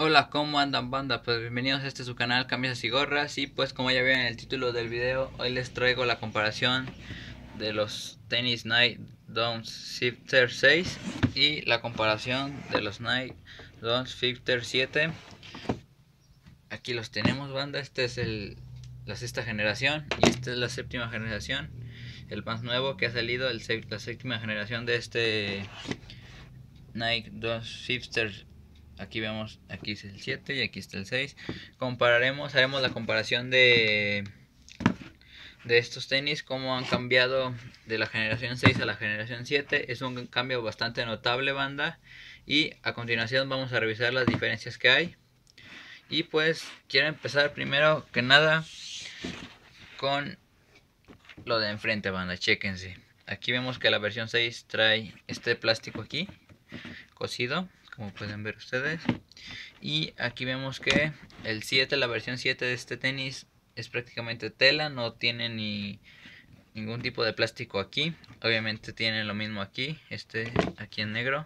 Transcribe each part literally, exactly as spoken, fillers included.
Hola, ¿cómo andan, banda? Pues bienvenidos a este su canal Camisas y Gorras. Y pues como ya vieron en el título del video, hoy les traigo la comparación de los tenis Nike Dunk Shifter seis y la comparación de los Nike Dunk Shifter siete. Aquí los tenemos, banda. Este es el, la sexta generación y esta es la séptima generación, el más nuevo que ha salido, el, la séptima generación de este Nike Dunk Shifter. Aquí vemos, aquí es el siete y aquí está el seis. Compararemos, haremos la comparación de, de estos tenis, cómo han cambiado de la generación seis a la generación siete. Es un cambio bastante notable, banda. Y a continuación vamos a revisar las diferencias que hay. Y pues quiero empezar primero que nada con lo de enfrente, banda. Chéquense. Aquí vemos que la versión seis trae este plástico aquí, cosido, como pueden ver ustedes. Y aquí vemos que el siete, la versión siete de este tenis es prácticamente tela, no tiene ni ningún tipo de plástico aquí. Obviamente tiene lo mismo aquí, este aquí en negro.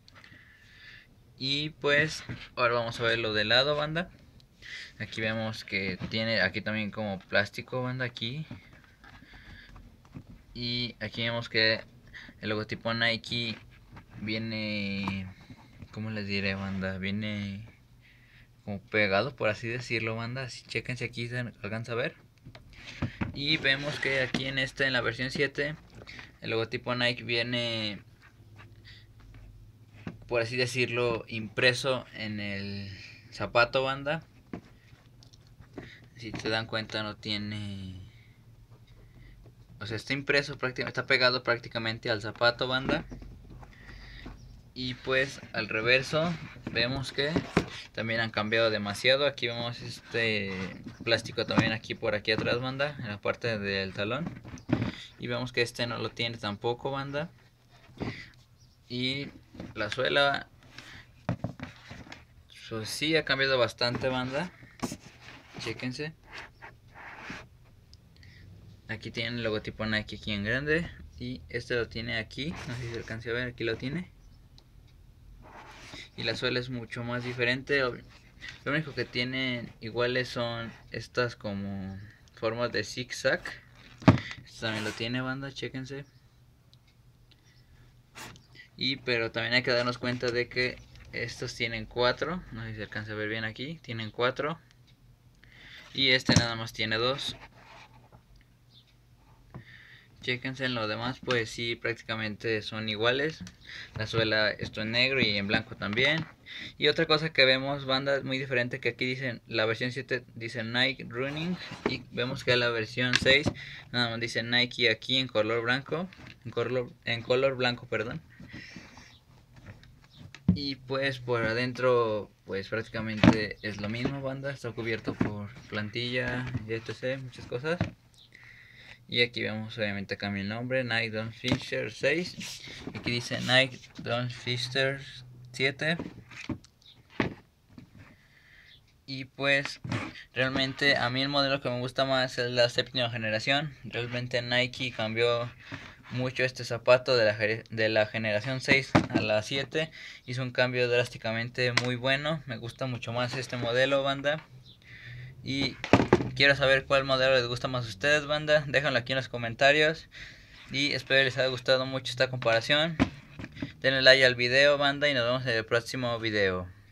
Y pues ahora vamos a ver lo del lado, banda. Aquí vemos que tiene aquí también como plástico, banda, aquí. Y aquí vemos que el logotipo Nike viene, ¿cómo les diré, banda? Viene como pegado, por así decirlo, banda. Si chequense, aquí se alcanza a ver. Y vemos que aquí en este, en la versión siete, el logotipo Nike viene, por así decirlo, impreso en el zapato, banda. Si se dan cuenta, no tiene, o sea, está impreso prácticamente, está pegado prácticamente al zapato, banda. Y pues al reverso vemos que también han cambiado demasiado. Aquí vemos este plástico también aquí por aquí atrás, banda, en la parte del talón. Y vemos que este no lo tiene tampoco, banda. Y la suela, pues sí ha cambiado bastante, banda. Chéquense. Aquí tiene el logotipo Nike aquí en grande. Y este lo tiene aquí, no sé si se alcanza a ver, aquí lo tiene. Y la suela es mucho más diferente. Lo único que tienen iguales son estas como formas de zigzag. Esto también lo tiene, banda, chéquense. Y pero también hay que darnos cuenta de que estos tienen cuatro. No sé si se alcanza a ver bien aquí. Tienen cuatro. Y este nada más tiene dos. Chéquense en lo demás, pues sí, prácticamente son iguales. La suela esto en negro y en blanco también. Y otra cosa que vemos, bandas muy diferente, que aquí dicen, la versión siete dice Nike Running. Y vemos que la versión seis nada más dice Nike aquí en color blanco. En color, en color blanco, perdón. Y pues por adentro, pues prácticamente es lo mismo, banda. Está cubierto por plantilla y etc, muchas cosas. Y aquí vemos obviamente cambia el nombre, Nike Dunk Shifter seis. Aquí dice Nike Dunk Shifter siete. Y pues realmente a mí el modelo que me gusta más es la séptima generación. Realmente Nike cambió mucho este zapato de la, de la generación seis a la siete. Hizo un cambio drásticamente muy bueno. Me gusta mucho más este modelo, banda. Y quiero saber cuál modelo les gusta más a ustedes, banda. Déjenlo aquí en los comentarios. Y espero les haya gustado mucho esta comparación. Denle like al video, banda, y nos vemos en el próximo video.